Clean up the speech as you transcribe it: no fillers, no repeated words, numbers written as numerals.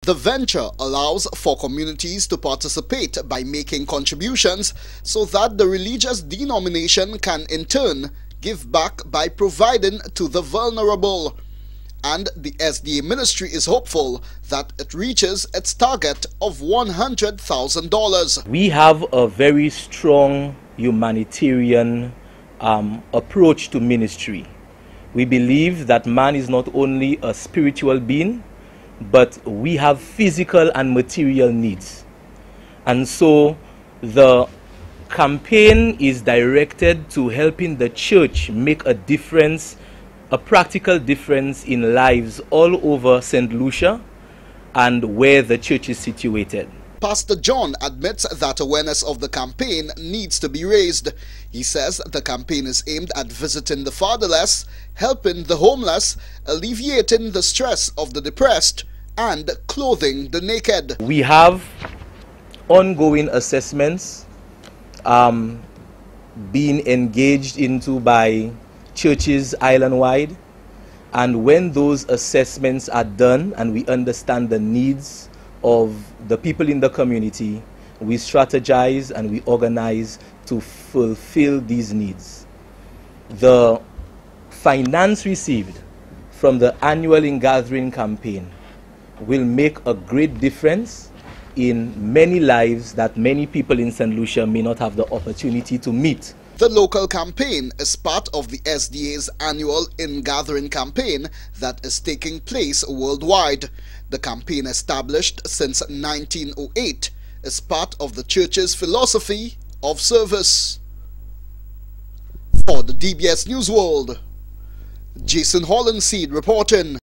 The venture allows for communities to participate by making contributions so that the religious denomination can in turn give back by providing to the vulnerable. And the SDA ministry is hopeful that it reaches its target of $100,000. We have a very strong humanitarian approach to ministry. We believe that man is not only a spiritual being, but we have physical and material needs. And so the campaign is directed to helping the church make a difference, a practical difference in lives all over St. Lucia and where the church is situated. Pastor John admits that awareness of the campaign needs to be raised. He says the campaign is aimed at visiting the fatherless, helping the homeless, alleviating the stress of the depressed, and clothing the naked. We have ongoing assessments being engaged into by churches island-wide, and when those assessments are done and we understand the needs of the people in the community, we strategize and we organize to fulfill these needs. The finance received from the annual in-gathering campaign will make a great difference in many lives that many people in St. Lucia may not have the opportunity to meet. The local campaign is part of the SDA's annual in-gathering campaign that is taking place worldwide. The campaign, established since 1908, is part of the church's philosophy of service. For the DBS News World, Jason Hullingseed reporting.